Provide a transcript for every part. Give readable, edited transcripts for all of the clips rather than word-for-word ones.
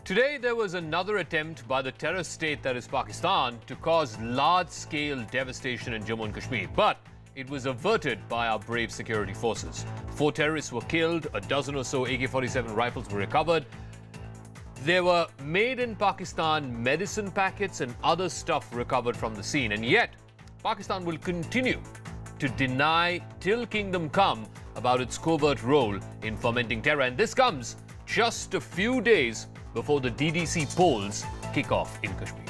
Today, there was another attempt by the terror state that is Pakistan to cause large-scale devastation in Jammu and Kashmir. But it was averted by our brave security forces. 4 terrorists were killed, a dozen or so AK-47 rifles were recovered. There were made in Pakistan medicine packets and other stuff recovered from the scene. And yet, Pakistan will continue to deny till kingdom come about its covert role in fomenting terror. And this comes just a few days before the DDC polls kick off in Kashmir.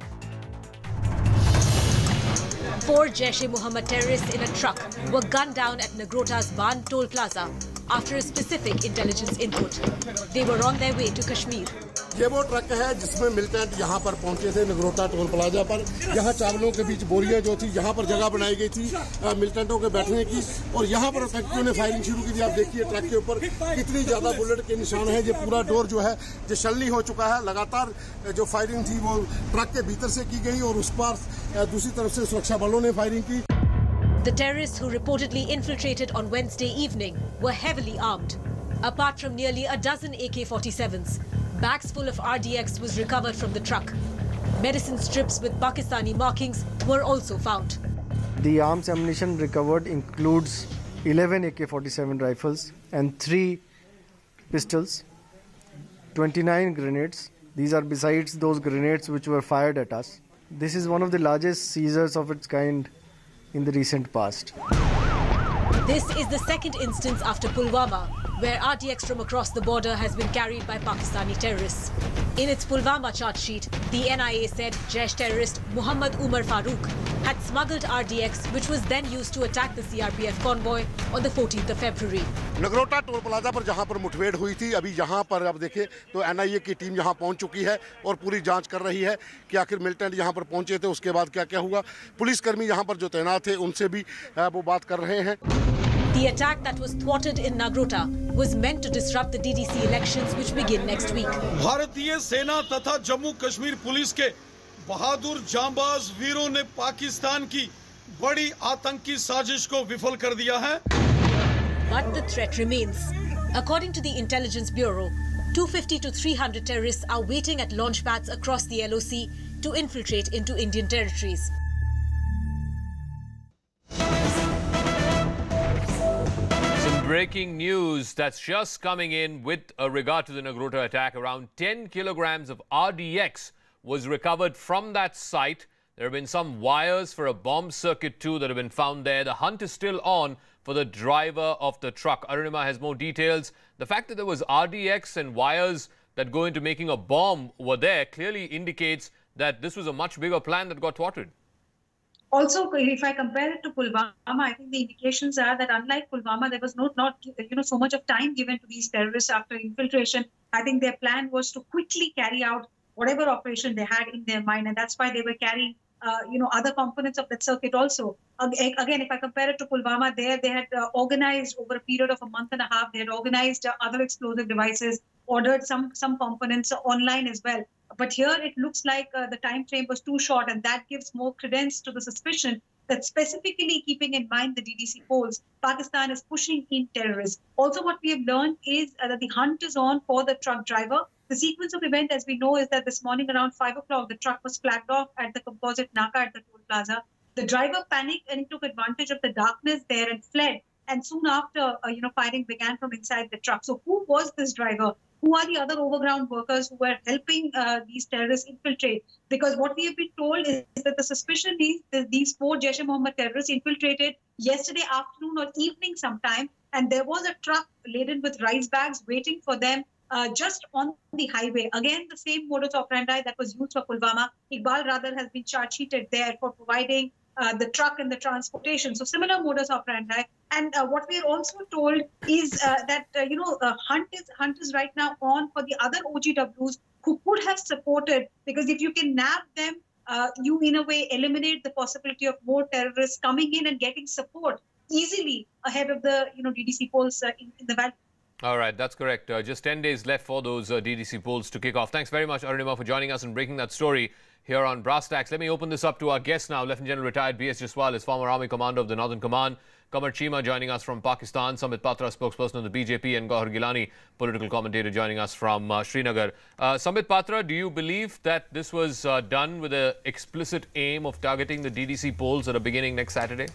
4 Jaish-e-Mohammed terrorists in a truck were gunned down at Nagrota's Ban toll plaza after a specific intelligence input. They were on their way to Kashmir. ये वो truck है जिसमें militant यहाँ पर पहुंचे थे Nagrota toll plaza पर। यहाँ चावलों के बीच बोरियां जो थी, यहाँ पर जगह बनाई गई थी मिलिटेंटों के बैठने की, और यहाँ पर फैक्ट्रियों ने फायरिंग शुरू की थी। आप देखिए ट्रक के ऊपर कितनी ज्यादा बुलेट के निशान है। ये पूरा डोर जो है जो शल्ली हो चुका है। लगातार जो फायरिंग थी वो ट्रक के भीतर से की गई और उस पर दूसरी तरफ से सुरक्षा बलों ने फायरिंग की। The terrorists who reportedly infiltrated on Wednesday evening were heavily armed. Apart from nearly a dozen AK-47s, bags full of RDX was recovered from the truck. Medicine strips with Pakistani markings were also found. The arms ammunition recovered includes 11 AK-47 rifles and 3 pistols, 29 grenades. These are besides those grenades which were fired at us. This is one of the largest seizures of its kind in the recent past. This is the second instance after Pulwama, where RDX from across the border has been carried by Pakistani terrorists. In its Pulwama charge sheet, the NIA said Jaish terrorist Muhammad Umar Farooq had smuggled RDX, which was then used to attack the CRPF convoy on the 14th of February. Nagrota toll plaza पर जहां पर मुठभेड़ हुई थी, अभी यहां पर अब देखें तो एनआईए की टीम यहां पहुंच चुकी है और पूरी जांच कर रही है कि आखिर मिलिटेंट यहां पर पहुंचे थे, उसके बाद क्या क्या हुआ। पुलिसकर्मी यहां पर जो तैनात थे उनसे भी वो बात कर रहे हैं। The attack that was thwarted in Nagrota was meant to disrupt the DDC elections which begin next week. भारतीय सेना तथा जम्मू कश्मीर पुलिस के बहादुर जांबाज वीरों ने पाकिस्तान की बड़ी आतंकी साजिश को विफल कर दिया है। But the threat remains. According to the Intelligence Bureau, 250 to 300 terrorists are waiting at launch pads across the LOC to infiltrate into Indian territories. Breaking news that's just coming in with regard to the Nagrota attack. Around 10 kilograms of RDX was recovered from that site. There have been some wires for a bomb circuit too that have been found there. The hunt is still on for the driver of the truck. Arunima has more details. The fact that there was RDX and wires that go into making a bomb were there clearly indicates that this was a much bigger plan that got thwarted. Also, if I compare it to Pulwama, I think the indications are that unlike Pulwama, there was not so much of time given to these terrorists after infiltration. I think their plan was to quickly carry out whatever operation they had in their mind, and that's why they were carrying other components of that circuit also. Again, if I compare it to Pulwama, there they had organized over a period of a month and a half. They had organized other explosive devices, ordered some components online as well. But here it looks like the time frame was too short, and that gives more credence to the suspicion that specifically keeping in mind the DDC polls, Pakistan is pushing in terrorists. Also, what we have learned is that the hunt is on for the truck driver. The sequence of event, as we know, is that this morning around 5 o'clock, the truck was flagged off at the composite Naka at the toll plaza. The driver panicked and he took advantage of the darkness there and fled. And soon after, firing began from inside the truck. So who was this driver? Who are the other overground workers who were helping these terrorists infiltrate? Because what we have been told is that the suspicion is that these 4 Jaish-e-Mohammed terrorists infiltrated yesterday afternoon or evening sometime, and there was a truck laden with rice bags waiting for them just on the highway. Again, the same modus operandi that was used for Pulwama. Iqbal rather has been charge sheeted there for providing the truck and the transportation. So similar modus operandi. And what we are also told is that hunt is right now on for the other OGWs who could have supported, because if you can nab them, you in a way eliminate the possibility of more terrorists coming in and getting support easily ahead of the DDC polls in the valley. All right, that's correct. Just 10 days left for those DDC polls to kick off. Thanks very much, Arunima, for joining us and breaking that story here on Brass Tacks. Let me open this up to our guest now. Lieutenant General retired B.S. Jaswal is former Army Commander of the Northern Command. Kamar Chima joining us from Pakistan, Samit Patra, spokesperson of the BJP, and Gauhar Gilani, political commentator, joining us from Srinagar. Samit Patra, do you believe that this was done with an explicit aim of targeting the DDC polls that are beginning next Saturday?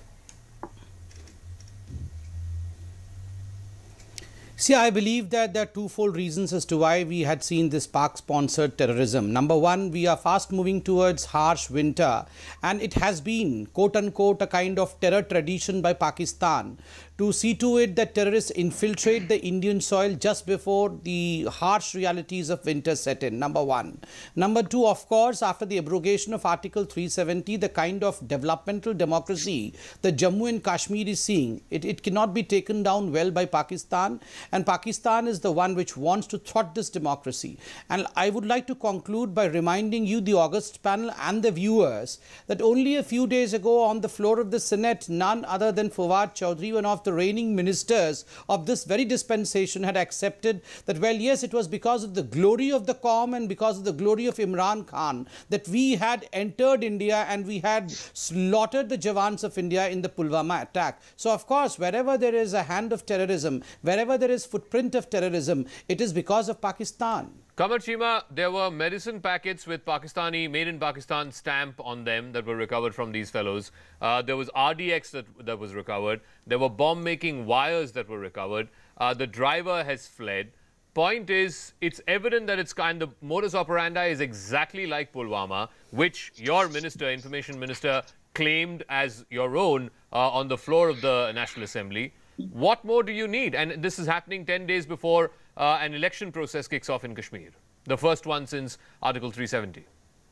See, I believe that there are twofold reasons as to why we had seen this PAK-sponsored terrorism. Number one, we are fast moving towards harsh winter, and it has been, quote-unquote, a kind of terror tradition by Pakistan to see to it that terrorists infiltrate the Indian soil just before the harsh realities of winter set in, number one. Number two, of course, after the abrogation of Article 370, the kind of developmental democracy that Jammu and Kashmir is seeing, it cannot be taken down well by Pakistan, and Pakistan is the one which wants to thwart this democracy. And I would like to conclude by reminding you, the August panel and the viewers, that only a few days ago on the floor of the Senate, none other than Fawad Chaudhry, one of the reigning ministers of this very dispensation, had accepted that, well, yes, it was because of the glory of the Qawm and because of the glory of Imran Khan that we had entered India and we had slaughtered the Jawans of India in the Pulwama attack. So, of course, wherever there is a hand of terrorism, wherever there is footprint of terrorism, it is because of Pakistan. Kamar Chima, there were medicine packets with Pakistani, made in Pakistan stamp on them that were recovered from these fellows. There was RDX that was recovered. There were bomb-making wires that were recovered. The driver has fled. Point is, it's evident that the modus operandi is exactly like Pulwama, which your minister, Information Minister, claimed as your own on the floor of the National Assembly. What more do you need? And this is happening 10 days before an election process kicks off in Kashmir, the first one since Article 370.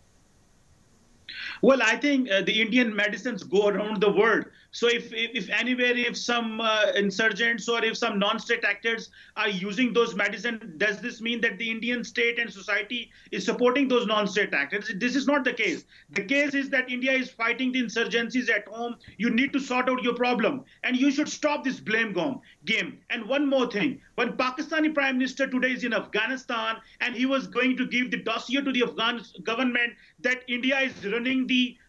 Well, I think the Indian medicines go around the world. So if anywhere, if some insurgents or if some non-state actors are using those medicines, does this mean that the Indian state and society is supporting those non-state actors? This is not the case. The case is that India is fighting the insurgencies at home. You need to sort out your problem. And you should stop this blame game. And one more thing. When Pakistani Prime Minister today is in Afghanistan and he was going to give the dossier to the Afghan government that India is running the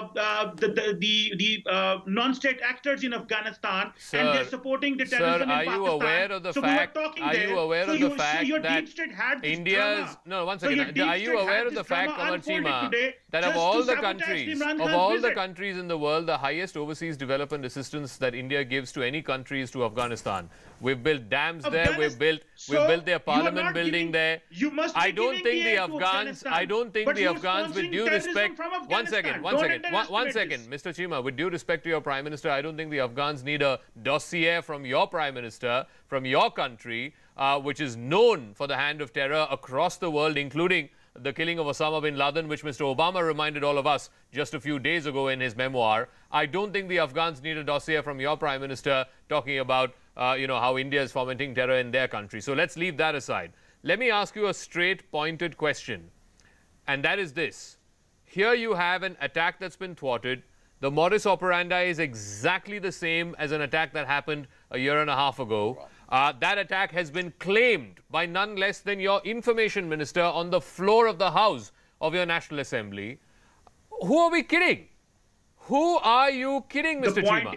non-state actors in Afghanistan, and they're supporting the terrorism in Pakistan. Are you aware of the fact? Are you aware of the fact that India's Are you aware of the fact, Kamar Chima, that of all the countries in the world, the highest overseas development assistance that India gives to any country is to Afghanistan? We've built dams there. We've built their parliament building there. I don't think the Afghans, with due respect, one second, Mr. Chima, with due respect to your Prime Minister, I don't think the Afghans need a dossier from your Prime Minister, from your country, which is known for the hand of terror across the world, including the killing of Osama bin Laden, which Mr. Obama reminded all of us just a few days ago in his memoir. I don't think the Afghans need a dossier from your Prime Minister talking about how India is fomenting terror in their country. So let's leave that aside. Let me ask you a straight, pointed question, and that is this. Here you have an attack that's been thwarted. The modus operandi is exactly the same as an attack that happened a year and a half ago. That attack has been claimed by none less than your Information Minister on the floor of the House of your National Assembly. Who are we kidding? Who are you kidding, Mr. Chima?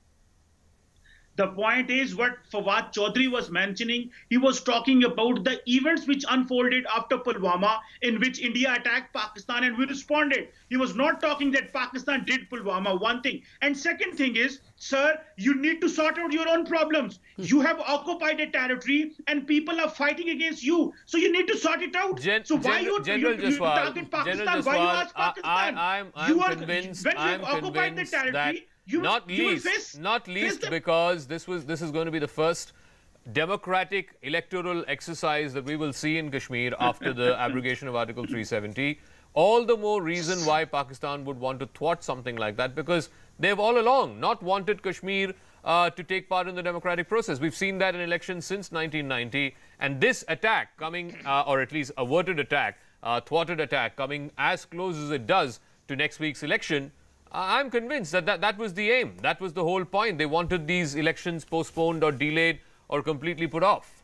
The point is what Fawad Chaudhry was mentioning. He was talking about the events which unfolded after Pulwama, in which India attacked Pakistan and we responded. He was not talking that Pakistan did Pulwama, one thing. And second thing is, sir, you need to sort out your own problems. You have occupied a territory and people are fighting against you. So you need to sort it out. So why you target Pakistan? Why you ask Pakistan? I'm convinced that not least because this is going to be the first democratic electoral exercise that we will see in Kashmir after the abrogation of Article 370. All the more reason why Pakistan would want to thwart something like that, because they've all along not wanted Kashmir to take part in the democratic process. We've seen that in elections since 1990, and this attack coming, or at least averted attack, thwarted attack, coming as close as it does to next week's election, I'm convinced that was the aim. That was the whole point. They wanted these elections postponed or delayed or completely put off.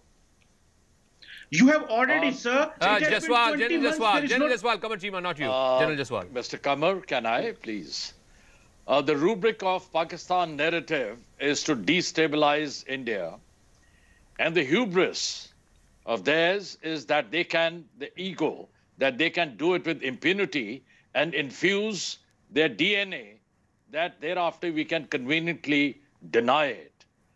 You have already, sir. General Jaswal, Kamar Chima, not you. General Jaswal. Mr. Kamar, can I, please? The rubric of Pakistan narrative is to destabilize India. And the hubris of theirs is that they can, the ego, that they can do it with impunity and infuse their DNA, that thereafter we can conveniently deny it.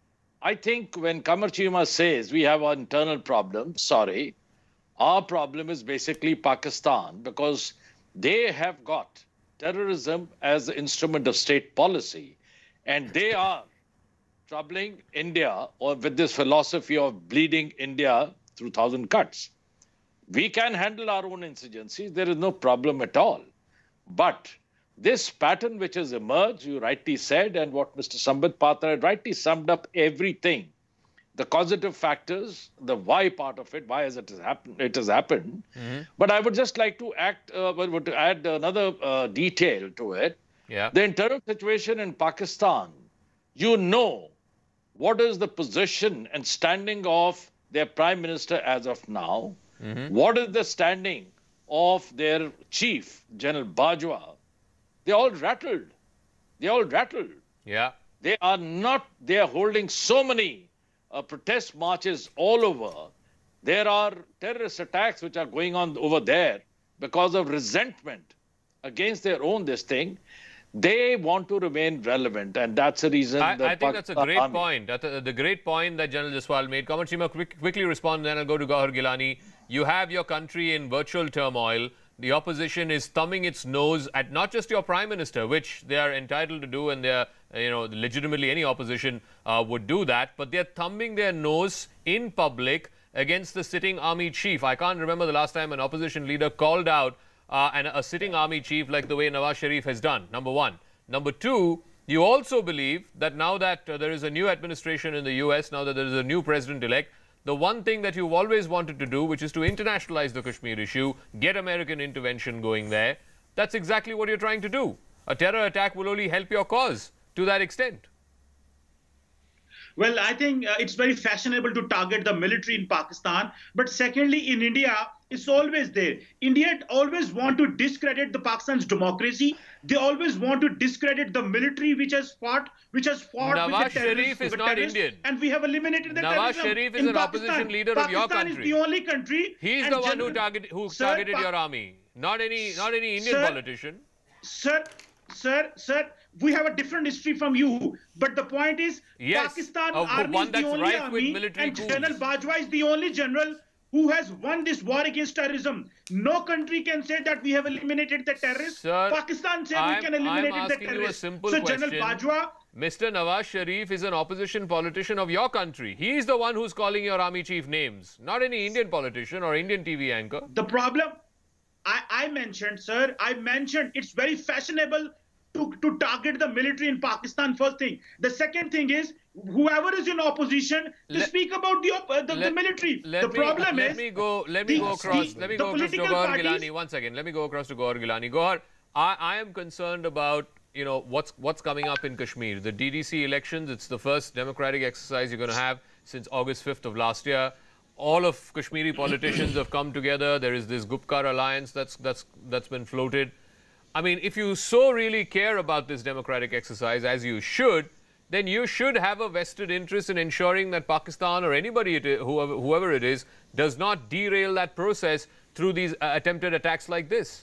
I think when Qamar Chima says we have an internal problem, sorry, our problem is basically Pakistan, because they have got terrorism as the instrument of state policy, and they are troubling India or with this philosophy of bleeding India through 1,000 cuts. We can handle our own insurgencies. There is no problem at all. But this pattern which has emerged, you rightly said, and what Mr. Sambit Patra had rightly summed up everything, the causative factors, the why part of it, why has it happened. But I would just like to add another detail to it. Yeah. The internal situation in Pakistan, you know what is the position and standing of their prime minister as of now? What is the standing of their chief, General Bajwa? They're all rattled. They're all rattled. Yeah. They are holding so many protest marches all over. There are terrorist attacks which are going on over there because of resentment against their own this thing. They want to remain relevant, and that's the reason. I think that's a great point. The great point that General Jaswal made. Qamar Chima, quickly respond, then I'll go to Gauhar Gilani. You have your country in virtual turmoil. The opposition is thumbing its nose at not just your prime minister, which they are entitled to do, and they're, legitimately any opposition would do that, but they're thumbing their nose in public against the sitting army chief. I can't remember the last time an opposition leader called out a sitting army chief like the way Nawaz Sharif has done, number one. Number two, you also believe that now that there is a new administration in the US, now that there is a new president-elect, the one thing that you've always wanted to do, which is to internationalize the Kashmir issue, get American intervention going there, that's exactly what you're trying to do. A terror attack will only help your cause to that extent. Well, I think it's very fashionable to target the military in Pakistan. But secondly, in India, it's always there. India always want to discredit the Pakistan's democracy. They always want to discredit the military which has fought Nawaz with the Sharif is not Indian. And we have eliminated the Nawaz terrorism. Sharif is an opposition leader of your country. Pakistan is the only country. He's the one who targeted your army, not any Indian politician. Sir, we have a different history from you. But the point is, yes, Pakistan army is the only army, and General Bajwa is the only general who has won this war against terrorism. No country can say that we have eliminated the terrorists. Sir, Pakistan said we can eliminate the terrorists. You a simple so question. General Bajwa, Mr. Nawaz Sharif is an opposition politician of your country. He's the one who's calling your army chief names, not any Indian politician or Indian TV anchor. The problem, I mentioned, sir, it's very fashionable to target the military in Pakistan, first thing. The second thing is, whoever is in opposition to speak about the military. The problem is... Let me go across to Gauhar Gilani. One second. Let me go across to Gauhar Gilani. Gauhar, I am concerned about, what's coming up in Kashmir. The DDC elections, it's the first democratic exercise you're going to have since August 5th of last year. All of Kashmiri politicians have come together. There is this Gupkar alliance that's been floated. I mean, if you so really care about this democratic exercise, as you should, then you should have a vested interest in ensuring that Pakistan or anybody, whoever it is, does not derail that process through these attempted attacks like this.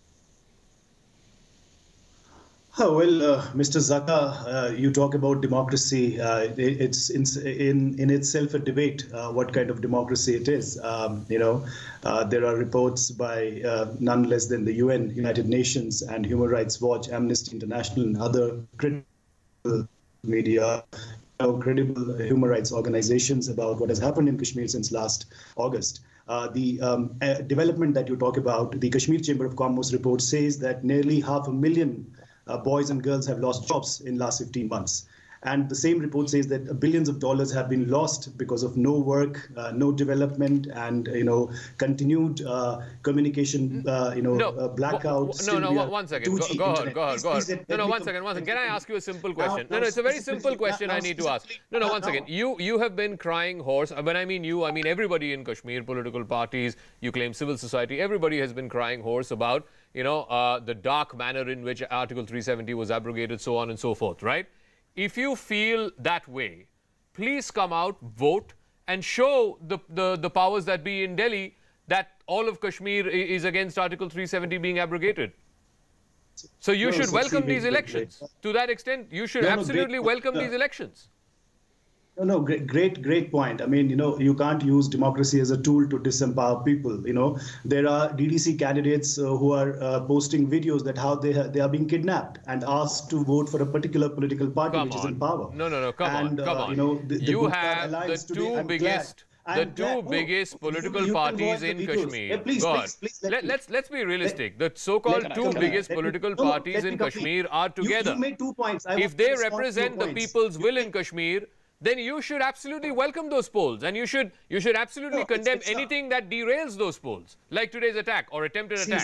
Oh, well, Mr. Zaka, you talk about democracy. It's in itself a debate what kind of democracy it is. There are reports by none less than the UN, United Nations, and Human Rights Watch, Amnesty International, and other critical media, credible human rights organizations about what has happened in Kashmir since last August. The development that you talk about, the Kashmir Chamber of Commerce report says that nearly 500,000 boys and girls have lost jobs in last 15 months. And the same report says that billions of dollars have been lost because of no work, no development, and continued communication, blackouts. One second. Go ahead. No, one second. Can I ask you a simple question? No, it's a very simple question I need to ask. No, one second. You have been crying hoarse. When I mean you, I mean everybody in Kashmir, political parties, you claim civil society, everybody has been crying hoarse about, the dark manner in which Article 370 was abrogated, so on and so forth, right? If you feel that way, please come out, vote, and show the powers that be in Delhi that all of Kashmir is against Article 370 being abrogated. So you should welcome these elections. To that extent, you should absolutely welcome these elections. No, great point. I mean, you can't use democracy as a tool to disempower people. There are DDC candidates who are posting videos that how they are being kidnapped and asked to vote for a particular political party which is in power. No, come on. You have the two biggest political parties in Kashmir. Let's be realistic. The so-called two biggest political parties in Kashmir are together. You made 2 points. If they represent the people's will in Kashmir, then you should absolutely welcome those polls, and you should absolutely condemn anything that derails those polls, like today's attack or attempted attack.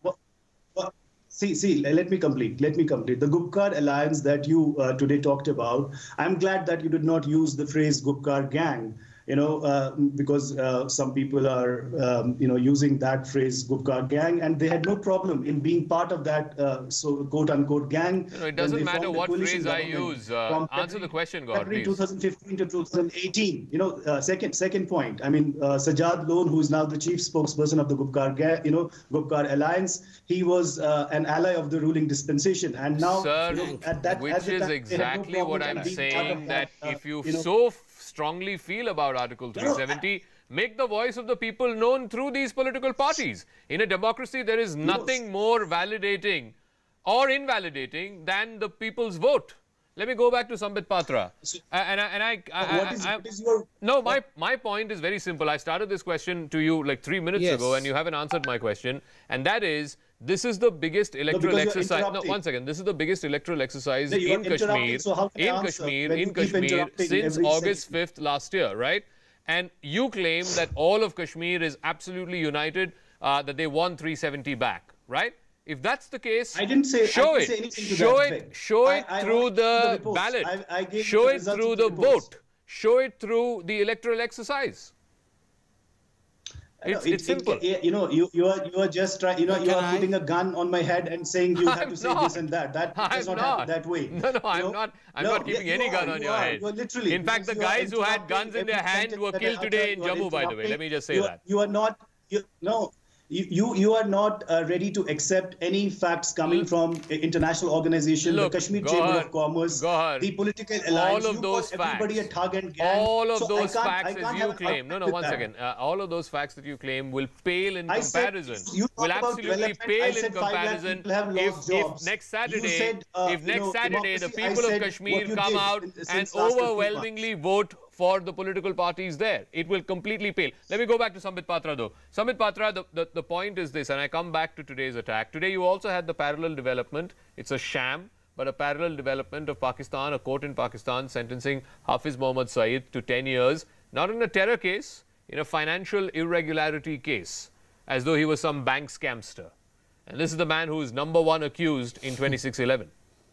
See, let me complete. The Gupkar alliance that you today talked about, I'm glad that you did not use the phrase Gupkar gang, because some people are, using that phrase Gupkar gang, and they had no problem in being part of that so quote-unquote gang. It doesn't matter what phrase I use. Answer the question, God, please. 2015 to 2018. Second point. I mean, Sajjad Lone, who is now the chief spokesperson of the Gupkar gang, Gupkar alliance, he was an ally of the ruling dispensation, and now, sir, which is exactly what I'm saying. That if you so strongly feel about Article 370, make the voice of the people known through these political parties. In a democracy, there is nothing more validating or invalidating than the people's vote. Let me go back to Sambit Patra. No, my point is very simple. I started this question to you like 3 minutes ago, and you haven't answered my question. And that is, this is the biggest electoral exercise. No, 1 second. This is the biggest electoral exercise in Kashmir, since August 5th last year, right? And you claim that all of Kashmir is absolutely united, that they won 370 back, right? If that's the case, I didn't say, show it. Show it through the ballot. Show it through the vote. Show it through the electoral exercise. It's simple. You are just trying. You are putting a gun on my head and saying you have to say this and that. That does not happen that way. No, I'm not. I'm not keeping any gun on your head. In fact, the guys who had guns in their hand were killed today in Jammu. By the way, let me just say that. You are not. You are not ready to accept any facts coming from international organization, the Kashmir Chamber of Commerce, the political alliance. All of those facts. Everybody a thug and gang. All of those facts as you claim. No, 1 second. All of those facts that you claim will pale in comparison. Will absolutely pale in comparison if next Saturday, the people of Kashmir come out and overwhelmingly vote for the political parties there. It will completely pale. Let me go back to Sambit Patra though. Sambit Patra, the point is this, and I come back to today's attack. Today you also had the parallel development. It's a sham, but a parallel development of Pakistan, a court in Pakistan sentencing Hafiz Mohammad Saeed to 10 years, not in a terror case, in a financial irregularity case, as though he was some bank scamster. And this is the man who is #1 accused in 2611.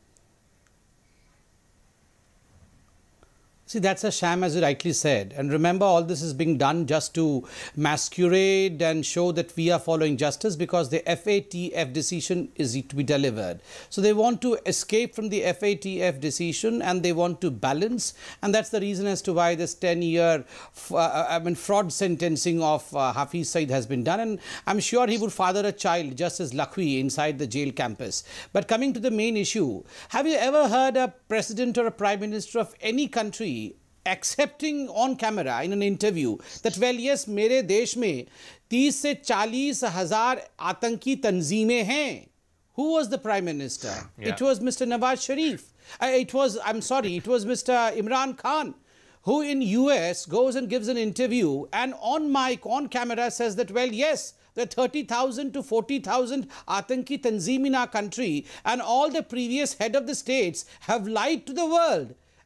See, that's a sham, as you rightly said. And remember, all this is being done just to masquerade and show that we are following justice, because the FATF decision is to be delivered. So they want to escape from the FATF decision and they want to balance. And that's the reason as to why this 10-year fraud sentencing of Hafiz Saeed has been done. And I'm sure he would father a child just as Lakhvi inside the jail campus. But coming to the main issue, have you ever heard a president or a prime minister of any country accepting on camera in an interview that, well, yes, मेरे देश में 30 से 40 हज़ार आतंकी तंजीमें हैं? Who was the prime minister? It was Mr. Nawaz Sharif. It was Mr. Imran Khan, who in US goes and gives an interview and on mic, on camera says that, well, yes, there are 30,000 to 40,000 Atanki Tanzim in our country, and all the previous head of the states have lied to the world.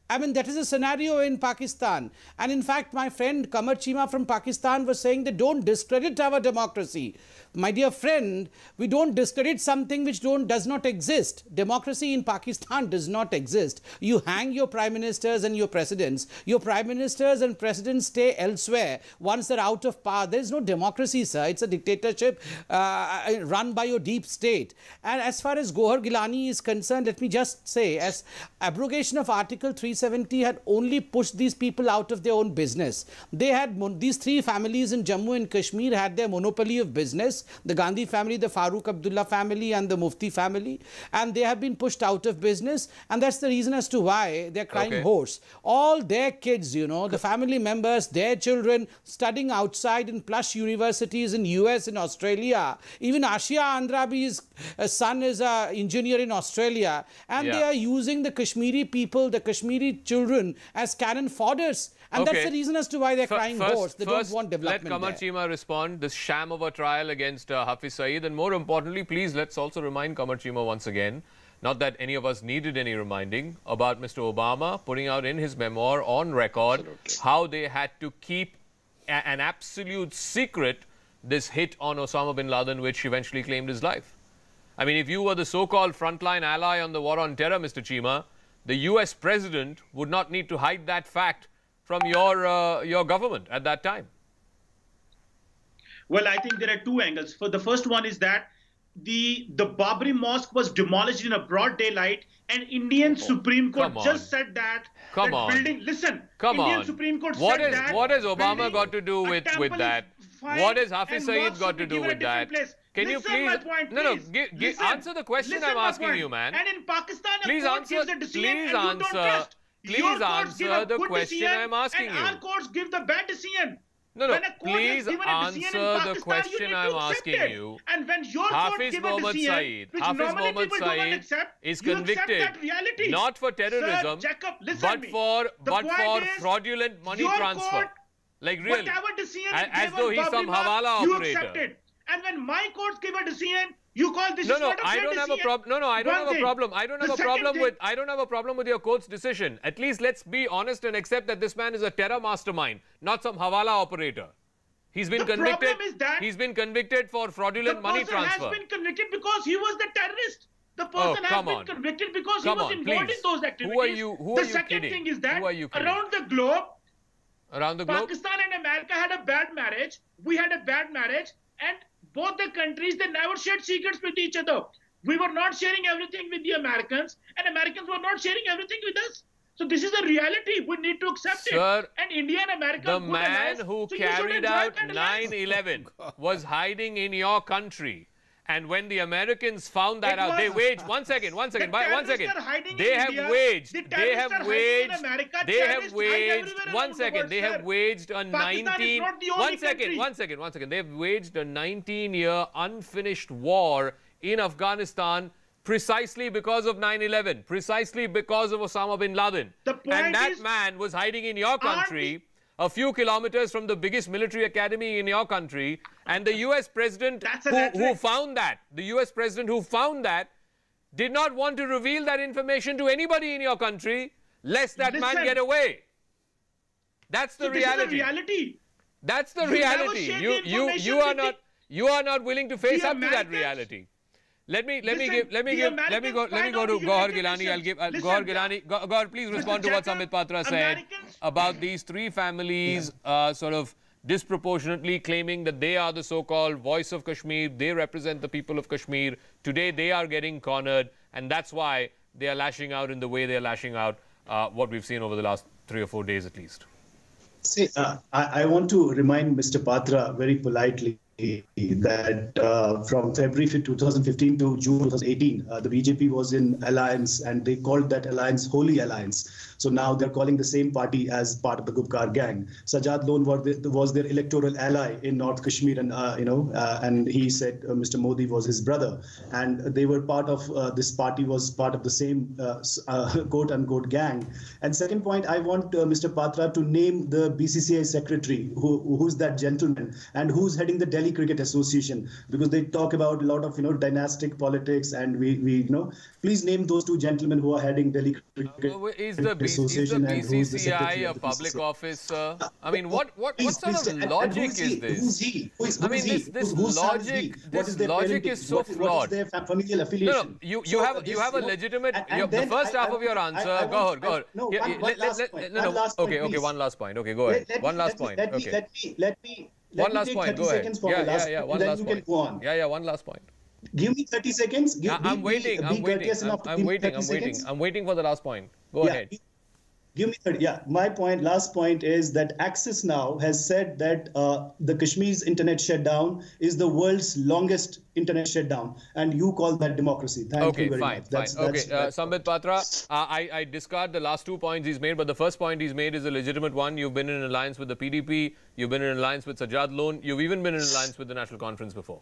I mean, that is a scenario in Pakistan. And in fact, my friend Kamar Chima from Pakistan was saying that don't discredit our democracy. My dear friend, we don't discredit something which does not exist. Democracy in Pakistan does not exist. You hang your prime ministers and your presidents. Your prime ministers and presidents stay elsewhere once they're out of power. There is no democracy, sir. It's a dictatorship run by your deep state. And as far as Gohar Gilani is concerned, let me just say, as abrogation of Article 370 had only pushed these people out of their own business. They had, these three families in Jammu and Kashmir had their monopoly of business. The Gandhi family, the Farooq Abdullah family and the Mufti family, and they have been pushed out of business, and that's the reason as to why they're crying hoarse. All their kids, you know, the family members, their children studying outside in plush universities in US and Australia. Even Ashia Andrabi's son is an engineer in Australia, and they are using the Kashmiri people, the Kashmiri children as cannon fodders. And that's the reason as to why they're crying hoarse. They don't want development. Let Kamar Chima respond. This sham of a trial against Hafiz Saeed. And more importantly, please, let's also remind Kamar Chima once again, not that any of us needed any reminding, about Mr. Obama putting out in his memoir on record how they had to keep an absolute secret this hit on Osama bin Laden, which eventually claimed his life. I mean, if you were the so-called frontline ally on the war on terror, Mr. Chima, the US president would not need to hide that fact from your government at that time. Well, I think there are two angles. For the first one is that the Babri Mosque was demolished in a broad daylight, and Indian Supreme Court just said that. Building, listen, Indian Supreme Court said that. What has Obama got to do with that? What has Hafiz Saeed got to do with that? Can you please answer the question I'm asking you, man? And in Pakistan, please answer the question I'm asking you. Our courts give the bad decision. Please answer the question I'm asking you. And when your Hafiz Mohammad Saeed is convicted not for terrorism, but for fraudulent money transfer. Like really, as though he's some Hawala operator. And when my courts give a decision, you call this I don't have a problem. I don't have a problem. I don't have a problem with your court's decision. At least let's be honest and accept that this man is a terror mastermind, not some Hawala operator. He's been convicted. He's been convicted for fraudulent money transfer. The person has been convicted because he was the terrorist. The person has been convicted because he was involved in those activities. Who are you kidding? The second thing is that around the globe, Pakistan and America had a bad marriage. We had a bad marriage, and both the countries, they never shared secrets with each other. We were not sharing everything with the Americans, and Americans were not sharing everything with us. So this is a reality. We need to accept it. And India and America, the man who carried out 9/11 was hiding in your country. And when the Americans found that out, they waged, one second. They have waged a 19-year unfinished war in Afghanistan precisely because of 9/11, precisely because of Osama bin Laden. And that man was hiding in your country, a few kilometers from the biggest military academy in your country, and the US president who found that, did not want to reveal that information to anybody in your country, lest that man get away. That's the reality. That's the reality. You are not willing to face up to that reality. Let me go to Gohar Gilani. Gohar Gilani. Gohar, please respond to what Samit Patra said about these three families sort of disproportionately claiming that they are the so-called voice of Kashmir. They represent the people of Kashmir. Today they are getting cornered, and that's why they are lashing out in the way they are lashing out, what we've seen over the last 3 or 4 days at least. See, I want to remind Mr. Patra very politely that from February 2015 to June 2018, the BJP was in alliance, and they called that alliance Holy Alliance. So now they're calling the same party as part of the Gupkar gang. Sajjad Lone was their electoral ally in North Kashmir, and and he said Mr. Modi was his brother, and they were part of this party was part of the same quote unquote gang. And second point, I want Mr. Patra to name the BCCI secretary, who's that gentleman, and who's heading the delegation Delhi Cricket Association, because they talk about a lot of dynastic politics, and we please name those two gentlemen who are heading Delhi Cricket Association. Is the BCCI a public office? I mean, what sort of logic is this? Who's he? I mean, this logic is so flawed. What is their familial affiliation? No, you have a legitimate. The first half of your answer. Go ahead. No, Okay, one last point. Okay, go ahead. One last point. Okay. One last point. Go ahead. Yeah. One last point. Yeah. One last point. Give me 30 seconds. I'm waiting for the last point. Go ahead. Give me 30. Yeah, my last point is that Axis now has said that the Kashmir's internet shutdown is the world's longest internet shutdown, and you call that democracy. Thank you very much. Sambit Patra, I discard the last 2 points he's made, but the first point he's made is a legitimate one. You've been in an alliance with the PDP, you've been in an alliance with Sajjad Loan, you've even been in an alliance with the National Conference before.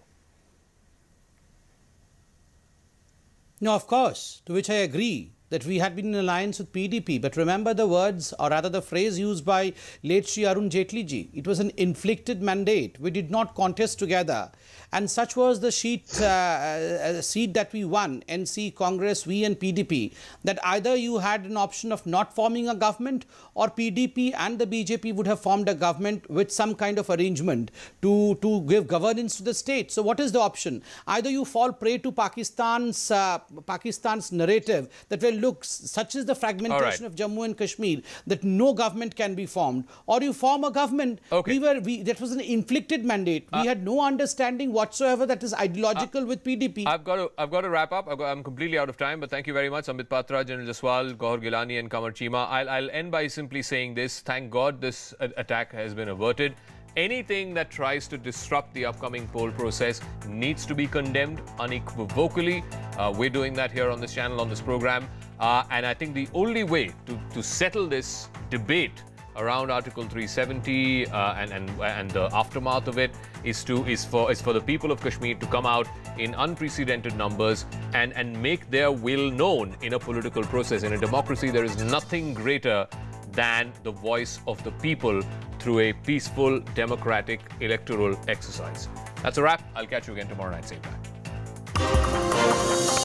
No, of course, to which I agree that we had been in alliance with PDP. But remember the words, or rather the phrase used by late Shri Arun Jaitley ji. It was an inflicted mandate. We did not contest together. And such was the seat that we won, NC, Congress, we and PDP, that either you had an option of not forming a government, or PDP and the BJP would have formed a government with some kind of arrangement to give governance to the state. So what is the option? Either you fall prey to Pakistan's narrative that, well, look, such is the fragmentation of Jammu and Kashmir that no government can be formed, or you form a government. That was an inflicted mandate. We had no understanding whatsoever that is ideological with PDP. I've got to wrap up. I'm completely out of time, but thank you very much, Sambit Patra, General Jaswal, Gauhar Gilani and Kamar Cheema. I'll end by simply saying this. Thank God this attack has been averted. Anything that tries to disrupt the upcoming poll process needs to be condemned unequivocally. We're doing that here on this channel, on this program. And I think the only way to settle this debate around Article 370 and the aftermath of it is for the people of Kashmir to come out in unprecedented numbers and make their will known in a political process. In a democracy, there is nothing greater than the voice of the people through a peaceful, democratic electoral exercise. That's a wrap. I'll catch you again tomorrow night, same time.